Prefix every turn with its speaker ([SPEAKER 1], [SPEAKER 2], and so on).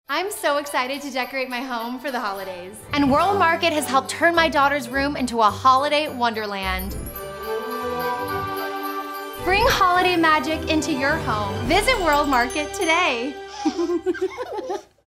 [SPEAKER 1] I'm so excited to decorate my home for the holidays. And World Market has helped turn my daughter's room into a holiday wonderland. Bring holiday magic into your home. Visit World Market today.